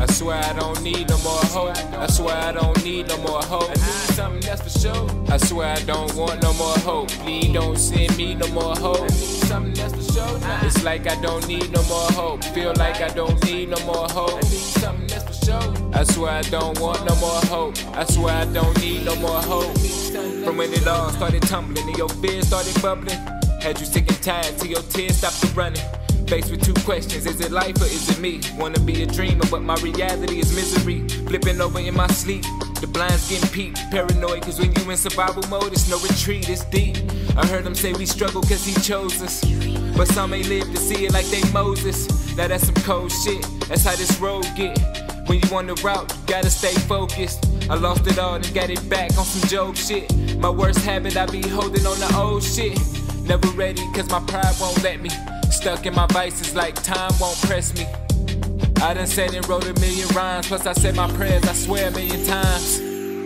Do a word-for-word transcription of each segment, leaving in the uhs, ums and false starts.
I swear I don't need no more hope. I swear I don't need no more hope. I need something that's for sure. I swear I don't want no more hope. Please don't send me no more hope. I need something that's for sure. It's like I don't need no more hope. Feel like I don't need no more hope. I need something that's for sure. I swear I don't want no more hope. I swear I don't need no more hope. From when it all started tumbling and your fears started bubbling, had you sick and tired till your tears stopped from running. Faced with two questions, is it life or is it me? Wanna be a dreamer, but my reality is misery. Flipping over in my sleep, the blinds getting peaked. Paranoid, cause when you in survival mode, it's no retreat, it's deep. I heard them say we struggle cause he chose us, but some ain't live to see it like they Moses. Now that's some cold shit, that's how this road get. When you on the route, you gotta stay focused. I lost it all and got it back on some joke shit. My worst habit, I be holding on the old shit. Never ready cause my pride won't let me. Stuck in my vices like time won't press me. I done said and wrote a million rhymes, plus I said my prayers, I swear a million times.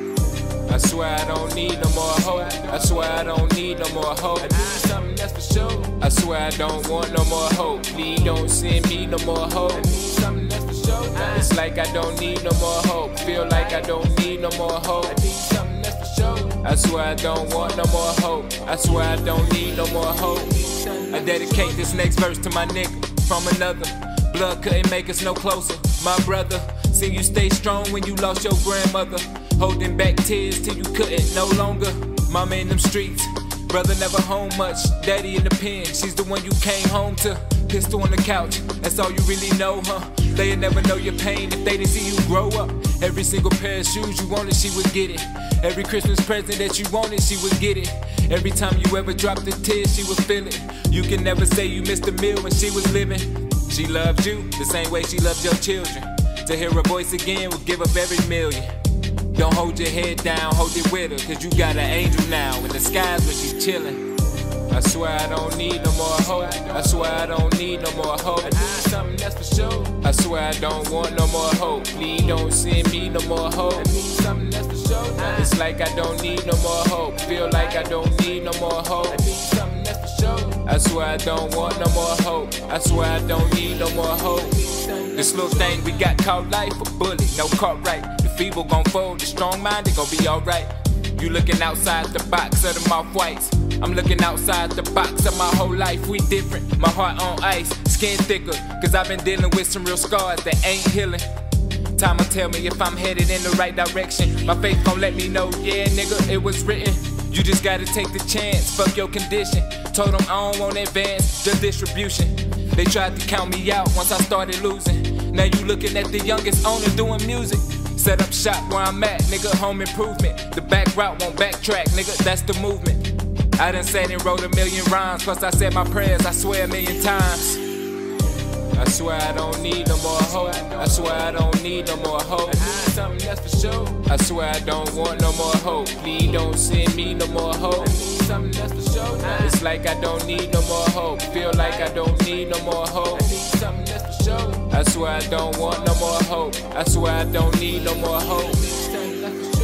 I swear I don't need no more hope. I swear I don't need no more hope. I need something that's for sure. I swear I don't want no more hope. Please don't send me no more hope. I need something that's for sure. It's like I don't need no more hope. Feel like I don't need no more hope. I need something that's for sure. I swear I don't want no more hope. I swear I don't need no more hope. I dedicate this next verse to my nigga from another. Blood couldn't make us no closer. My brother, seen you stay strong when you lost your grandmother. Holding back tears till you couldn't no longer. Mama in them streets, brother never home much. Daddy in the pen, she's the one you came home to. Pistol on the couch, that's all you really know, huh? They'll never know your pain if they didn't see you grow up. Every single pair of shoes you wanted, she would get it. Every Christmas present that you wanted, she would get it. Every time you ever dropped a tear, she would feel it. You can never say you missed a meal when she was living. She loved you the same way she loved your children. To hear her voice again would give up every million. Don't hold your head down, hold it with her, cause you got an angel now in the skies when she chillin'. I swear I don't need no more hope. I swear I don't need no more hope. I need something that's for sure. I swear I don't want no more hope. Please don't send me no more hope. I need something that's for sure. It's like I don't need no more hope. Feel like I don't need no more hope. I need something that's for sure. I swear I don't want no more hope. I swear I don't need no more hope. This little thing we got called life, a bullet, no Cartwright. The feeble gon' fold, the strong-minded gon' be alright. You looking outside the box of the off whites. I'm looking outside the box of my whole life. We different, my heart on ice, skin thicker, cause I've been dealing with some real scars that ain't healing. Time will tell me if I'm headed in the right direction. My faith gon' let me know, yeah nigga, it was written. You just gotta take the chance, fuck your condition. Told them I don't want advance, just distribution. They tried to count me out once I started losing. Now you looking at the youngest owner doing music. Set up shop where I'm at, nigga, home improvement. The back route won't backtrack, nigga, that's the movement. I done said and wrote a million rhymes, plus I said my prayers, I swear a million times. I swear I don't need no more hope. I swear I don't need no more hope. I need something that's for sure. I swear I don't want no more hope. Please don't send me no more hope. I need something that's for sure. It's like I don't need no more hope. Feel like I don't need no more hope. I need something that's for sure. I swear I don't want no more hope. I swear I don't need no more hope.